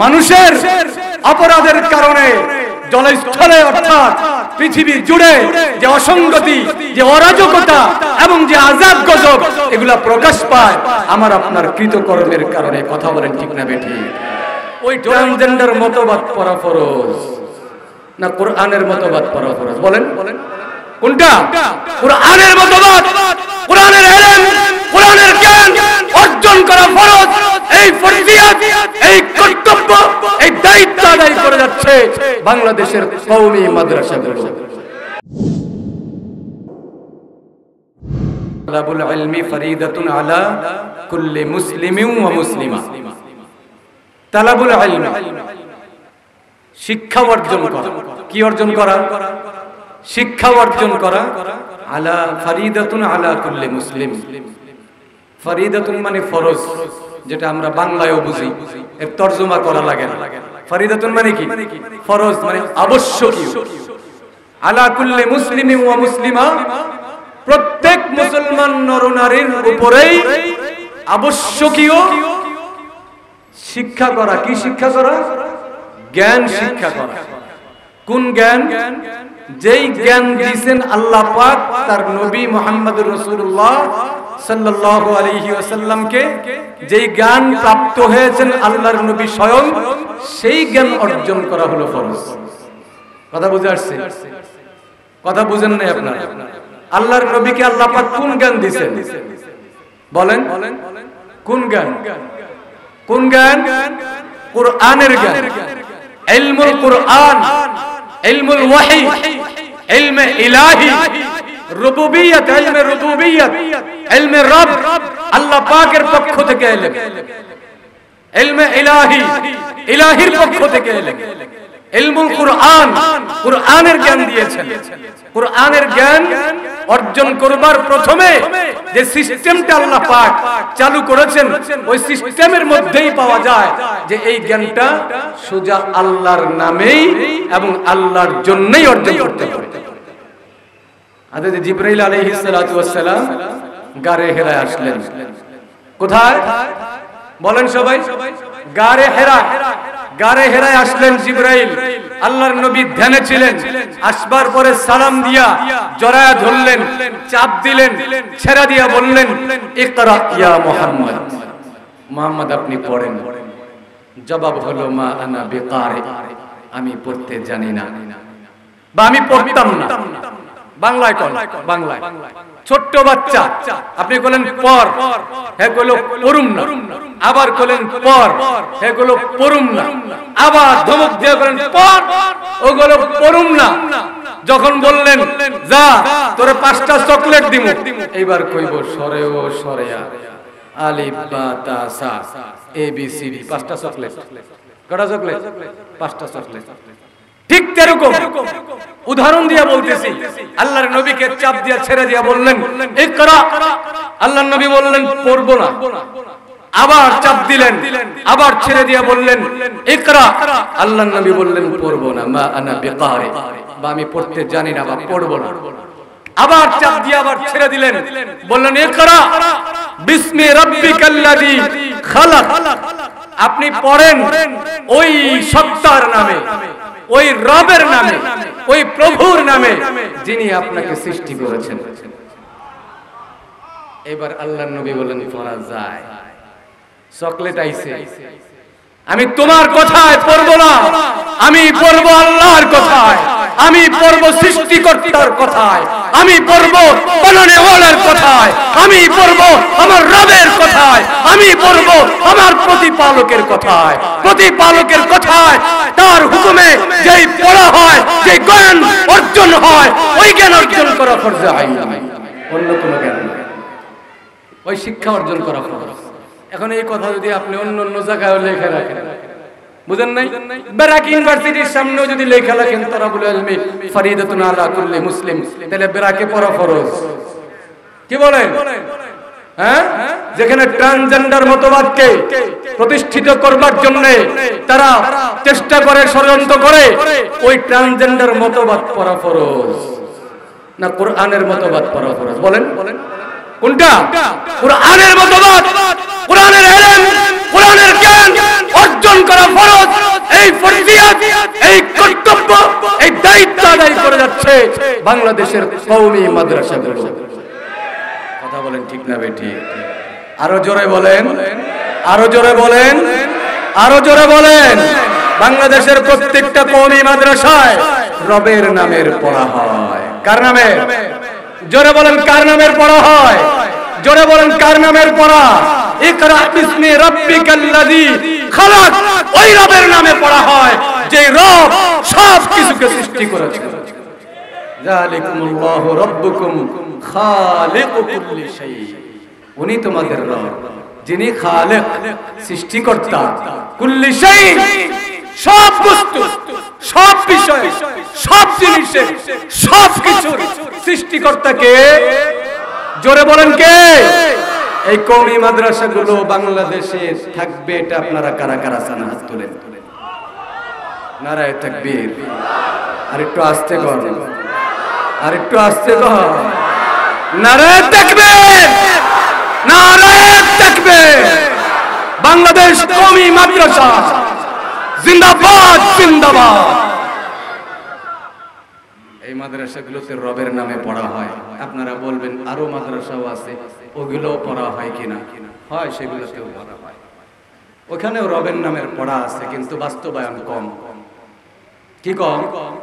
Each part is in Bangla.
মানুষের অপরাধের কারণে জলস্থলে অর্থাৎ পৃথিবী জুড়ে যে অসঙ্গতি, যে অরাজকতা এবং যে আযাব গজব এগুলা প্রকাশ পায় আমার আপনার কৃতকর্মের কারণে। কথা বলেন ঠিক না বেঠিক? ওই ট্রান্সজেন্ডার মতবাদ পড়া ফরজ না কোরআনের মতবাদ পড়া ফরজ? বলেন কোনটা? কোরআনের মতবাদ, কোরআনের ইলম, কোরআনের জ্ঞান অর্জন করা ফরজ। এই ফরজিয়াত, এই কর্তব্য, এই দায়িত্ব আদায় করে যাচ্ছে বাংলাদেশের কওমি মাদ্রাসাগুলো। তালাবুল ইলমি ফরিদাতুন আলা কুল্লি মুসলিমিন ওয়া মুসলিমা। তালাবুল ইলম শিক্ষা অর্জন করা। কি অর্জন করা? শিক্ষা অর্জন করা। আলা ফরিদাতুন আলা কুল্লি মুসলিম। ফরিদাতুন মানে ফরজ, যেটা আমরা বাংলায়ও বুঝি, এর তরজমা করা লাগে না। ফরিদাতুন মানে কি? ফরজ মানে আবশ্যকীয়। আলা কুল্লি মুসলিমিন ওয়া মুসলিমা, প্রত্যেক মুসলমান নরনারীর উপরেই আবশ্যকীয় শিক্ষা করা। কি শিক্ষা করা? জ্ঞান শিক্ষা করা। কোন জ্ঞান? যেই জ্ঞান দিয়েছেন আল্লাহ পাক তার নবী মুহাম্মদুর রাসূলুল্লাহ সাল্লাল্লাহু আলাইহি ওয়াসাল্লামকে, যেই জ্ঞান প্রাপ্ত হয়েছেন আল্লাহর নবী স্বয়ং, সেই জ্ঞান অর্জন করা হলো ফরজ। কথা বুঝে আসছে? কথা বুঝেন নাই আপনারা? আল্লাহর নবীকে আল্লাহ পাক কোন জ্ঞান দিয়েছেন? বলেন কোন জ্ঞান? কোন জ্ঞান? কোরআনের জ্ঞান। ইলমুল কোরআন, ইলমুল ওয়াহী, ইলমে ইলাহি, রুবুবিয়ত, ইলমে রুবুবিয়ত, ইলমে রব, আল্লাহ পাকের পক্ষ থেকে ইলম। ইলমে ইলাহি, ইলাহির পক্ষ থেকে ইলম। ইলমুল কোরআন, কোরআনের জ্ঞান দিয়েছেন। কোরআনের জ্ঞান অর্জন করবার প্রথমে যে সিস্টেমটা আল্লাহ পাক চালু করেছেন, ওই সিস্টেমের মধ্যেই পাওয়া যায় যে এই জ্ঞানটা সোজা আল্লাহর নামেই এবং আল্লাহর জন্যই অর্জন করতে হবে। হযরত জিবরাইল আলাইহিস সালাতু ওয়াস সালাম গারে হেরায় আসলেন। কোথায়? বলেন সবাই। গারে হেরা। গারে হেরায় আসলেন জিবরাইল। আল্লাহর নবী ধ্যানে ছিলেন। আসবার পরে সালাম দিয়া জড়ায়া ধরলেন, চাপ দিলেন, ছেড়া দিয়া বললেন, ইকরা ইয়া মুহাম্মদ, মুহাম্মদ আপনি পড়েন। জবাব হলো মা আনা বিকারি, আমি পড়তে জানি না বা আমি পড়তাম না। বাংলায় কোন? বাংলায়। ছোট্ট বাচ্চা, আপনি বলেন পড়, হে কইলো পড়ুম না। আবার বলেন পড়, হে কইলো পড়ুম না। আবার ধমক দিয়ে বলেন পড়, ওগুলো পড়ুম না। যখন বললেন যা তোরে 5টা চকলেট দিমু, এইবার কইবো সরে ও সরেয়া আলিফ বা তা সা এ বি সি ডি, 5টা চকলেট। কটা চকলেট? 5টা চকলেট। ঠিক তেরকম উদাহরণ দিয়া বলতেছি। আল্লাহর নবীকে চাপ দিয়া ছেড়ে দিয়া বললেন ইকরা, আল্লাহর নবী বললেন পড়বো না। আবার চাপ দিলেন, আবার ছেড়ে দিয়া বললেন ইকরা, আল্লাহর নবী বললেন পড়বো না। মা আনা বিকারি, বা আমি পড়তে জানি না বা পড়বো না। আবার চাপ দিয়ে আবার ছেড়ে দিলেন, বললেন ইকরা বিসমি রাব্বিকাল্লাযী খালাক, আপনি পড়েন ওই সত্তার নামে, ওই রবের নামে, ওই প্রভুর নামে যিনি আপনাকে সৃষ্টি করেছেন। এবার আল্লাহর নবী বলেন পড়া যায়। চকলেট আইছে, আমি তোমার কথায় পড়বো না, আমি পড়বো আল্লাহর কথায়, আমি পড়বো সৃষ্টিকর্তার কথায়, আমি পড়বো বানানেওয়ালার কথায়, আমি পড়বো আমার রবের কথায়, আমি পড়বো আমার প্রতিপালকের কথায়। প্রতিপালকের কথায় তার হুকুমে যেই পড়া হয়, যে জ্ঞান অর্জন হয়, ওই জ্ঞান অর্জন করা ফরজ আইন, অন্য কোনো জ্ঞান নয়। ওই শিক্ষা অর্জন করা ফরজ। এখন এই কথা যদি আপনি অন্য অন্য জায়গায় লেখা রাখেন, বুঝেন নাই? বেরাক ইউনিভার্সিটির সামনেও যদি লেখা রাখেন তালাবুল ইলমি ফরিদাতুন আলা কুল্লি মুসলিম, তাহলে বেরাকে পড়া ফরজ। কি বলেন? হ্যাঁ, যেখানে ট্রান্সজেন্ডার মতবাদকে প্রতিষ্ঠিত করবার জন্য তারা চেষ্টা করে, ষড়যন্ত্র করে, ওই ট্রান্সজেন্ডার মতবাদ পড়া ফরজ না কোরআনের মতবাদ পড়া ফরজ? বলেন কোনটা? কোরআনের মতবাদ, কোরআনের ইলম, কোরআনের জ্ঞান অর্জন করা ফরজ। এই ফরজিয়াত, এই কর্তব্য, এই দায়িত্ব আদায় করে যাচ্ছে বাংলাদেশের কওমি মাদ্রাসাগুলো। কথা বলেন ঠিক না বেঠিক? আরো জোরে বলেন, আরো জোরে বলেন, আরো জোরে বলেন। বাংলাদেশের প্রত্যেকটা কওমি মাদ্রাসায় রবের নামের পড়া হয়। কার নামে? জোরে বলেন, কার নামের পড়া হয়? জোরে বলেন, কার নামের পড়া? ইকরা বিসমি রাব্বিকাল্লাযী খালাক, ওই রবের নামে পড়া হয় যে রব সব কিছুকে সৃষ্টি করেছে। যালিকুমুল্লাহু রাব্বুকুম খালিকু কুল্লি শাই, উনি তোমাদের রব, যিনি খালেক, সৃষ্টিকর্তা। কুল্লি শাই, সব বস্তু, সব বিষয়, সব জিনিসের, সব কিছুর সৃষ্টিকর্তা কে? জোরে বলেন কে? এই কওমি মাদ্রাসাগুলো বাংলাদেশে থাকবে, এটা আপনারা কারা কারা চান? হাত তোলেন। নারায়ে তাকবীর। আর একটু আস্তে কর, আর একটু আস্তে কর। নারায়ে তাকবীর, নারায়ে তাকবীর। বাংলাদেশ কওমি মাদ্রাসা জিন্দাবাদ, জিন্দাবাদ। এই মাদ্রাসাগুলোতে রবের নামে পড়া হয়। আপনারা বলবেন আরো মাদ্রাসাও আছে, ওগুলোও পড়া হয় কিনা? হয়, সেগুলোতেও পড়া হয়। ওখানেও রবের নামের পড়া আছে, কিন্তু বাস্তবায়ন কম। কি কম?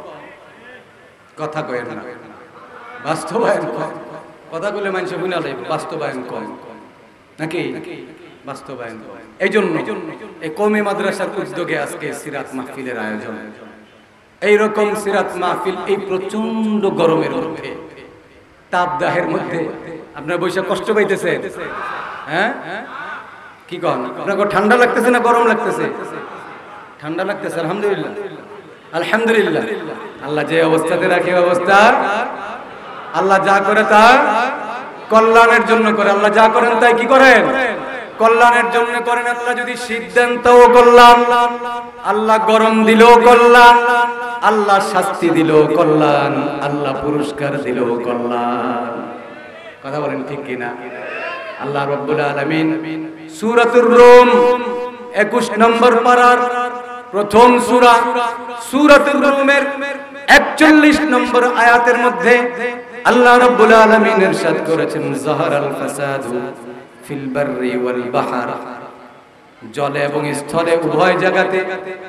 কথা কয়েন না, বাস্তবায়ন কম। কথা বলে মানুষ বুঝালে বাস্তবায়ন কম নাকি? বাস্তবায়ন কম। এই জন্য এই কওমি মাদ্রাসার উদ্যোগে আজকে সিরাত মাহফিলের আয়োজন। এইরকম সিরাত মাহফিল এই প্রচন্ড গরমের মধ্যে, তাপদাহের মধ্যে আপনার বৈশাখ কষ্ট পাইতেছে? হ্যাঁ, কি কন? আপনাকে ঠান্ডা লাগতেছে না গরম লাগতেছে? ঠান্ডা লাগতেছে। আলহামদুলিল্লাহ, আলহামদুলিল্লাহ। আল্লাহ যে অবস্থাতে রাখে অবস্থা, আল্লাহ যা করে তা কল্যাণের জন্য করে। আল্লাহ যা করেন তাই কি করেন? কল্যাণের জন্য করেন। আল্লাহ যদি শীত দেন তাও কল্যাণ, আল্লাহ গরম দিলেও কল্যাণ, আল্লাহ শাস্তি দিলেও কল্যাণ, আল্লাহ পুরস্কার দিলেও কল্যাণ। কথা বলেন ঠিক কিনা? আল্লাহ রাব্বুল আলামিন সূরাতুর রুম 21 নম্বর পারার প্রথম সূরা সূরাতুর রুমের 41 নম্বর আয়াতের মধ্যে আল্লাহ রাব্বুল আলামিন ইরশাদ করেছেন, যাহারাল ফাসাদু ফিল বাররি ওয়াল বাহর, জলে এবং স্থলে উভয় জায়গাতে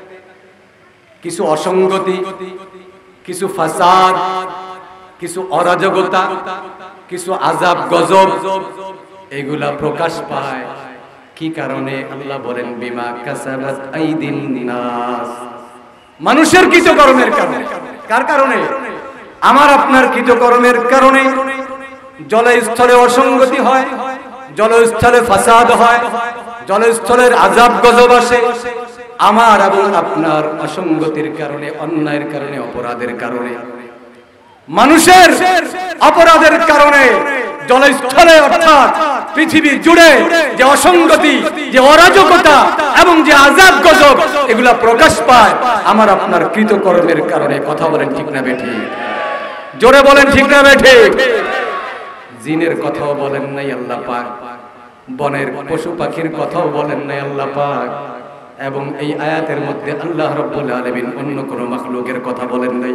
কিছু অসঙ্গতি, কিছু ফাসাদ, কিছু অরাজকতা, কিছু আযাব গজব এগুলা প্রকাশ পায়। কি কারণে? আল্লাহ বলেন, বিমা কাসাবাত আইদিন নাস, মানুষের কৃতকর্মের কারণে। কার কারণে? আমার আপনার কৃতকর্মের কারণে জলস্থলে অসঙ্গতি হয়, জলস্থলে ফাসাদ হয়, জলস্থলের আযাব গজব আসে। আমার এবং আপনার অসঙ্গতির কারণে, অন্যায়ের কারণে, অপরাধের কারণে, মানুষের অপরাধের কারণে জলস্থলে অর্থাৎ পৃথিবী জুড়ে যে অসঙ্গতি, যে অরাজকতা এবং যে আযাব গজব এগুলা প্রকাশ পায় আমার আপনার কৃতকর্মের কারণে। কথা বলেন ঠিক না বেঠিক? জোরে বলেন ঠিক না বেঠিক? জিনের কথাও বলেন নাই আল্লাহ পাক, বনের পশু পাখির কথাও বলেন নাই আল্লাহ পাক, এবং এই আয়াতের মধ্যে আল্লাহ রাব্বুল আলামিন অন্য কোন মাখলুকের কথা বলেন নাই।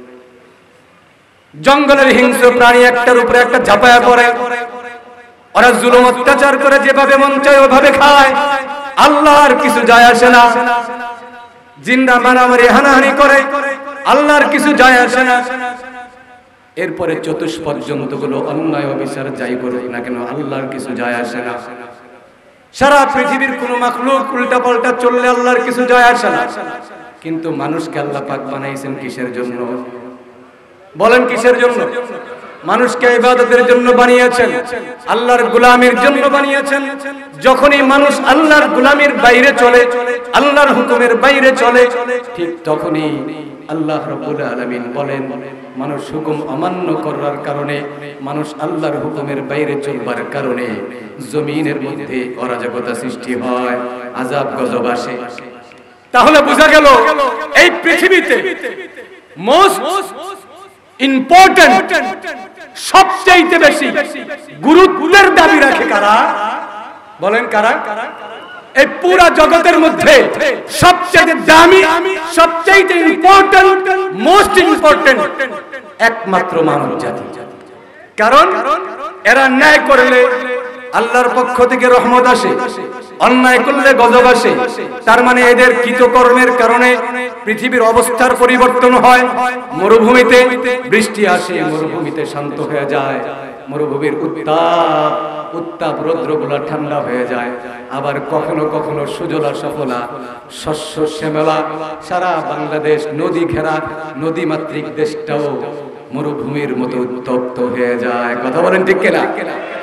জঙ্গলের হিংস্র প্রাণী একটার উপরে একটা ঝাঁপায়া পড়ে, ওরা জুলুম অত্যাচার করে যেভাবে মন চায় ওভাবে খায়, আল্লাহর কিছু যায় আসে না। জিন্দা মারামারি হানাহানি করে, আল্লাহর কিছু যায় আসে না। এরপরে চতুষ্পর্যন্ত গুলো অন্যায় অবিচার যাই করুক না কেন, আল্লাহর কিছু যায় আসে না। সারা পৃথিবীর কোন মাখলুক উল্টা পাল্টা চললে আল্লাহর কিছু যায় আসে না। কিন্তু মানুষকে আল্লাহ পাক বানাইছেন কিসের জন্য? বলেন কিসের জন্য? মানুষকে ইবাদতের জন্য বানিয়েছেন, আল্লাহর গোলামির জন্য বানিয়েছেন। যখনই মানুষ আল্লাহর গোলামির বাইরে চলে, আল্লাহর হুকুমের বাইরে চলে, ঠিক তখনই আল্লাহ রাব্বুল আলামিন বলেন, মানুষ হুকুম অমান্য করার কারণে, মানুষ আল্লাহর হুকুমের বাইরে চলবার কারণে জমিনের মধ্যে অরাজকতা সৃষ্টি হয়, আযাব গজব আসে। তাহলে বোঝা গেল এই পৃথিবীতে মোস্ট ইম্পর্টেন্ট সবচেয়ে বেশি গুরুত্বের দাবি রাখে কারা? বলেন কারা? এই পুরা জগতের মধ্যে সবচেয়ে দামি, সবচেয়ে ইম্পর্টেন্ট, মোস্ট ইম্পর্টেন্ট একমাত্র মানব জাতি। কারণ এরা ন্যায় করলে আল্লাহর পক্ষ থেকে রহমত আসে, অন্যায় করলে গজব আসে। তার মানে এদের কৃতকর্মের কারণে পৃথিবীর অবস্থার পরিবর্তন হয়। মরুভূমিতে বৃষ্টি আসে, মরুভূমিতে শান্ত হয়ে যায়, মরুভূমির উত্তাপ রৌদ্রগুলা ঠান্ডা হয়ে যায়। আবার কখনো কখনো সুজলা সফলা, শস্য শ্যামলা, সারা বাংলাদেশ নদী ঘেরা, নদীমাতৃক দেশটাও মরুভূমির মতো উত্তপ্ত হয়ে যায়। কথা বলেন ঠিক কিনা?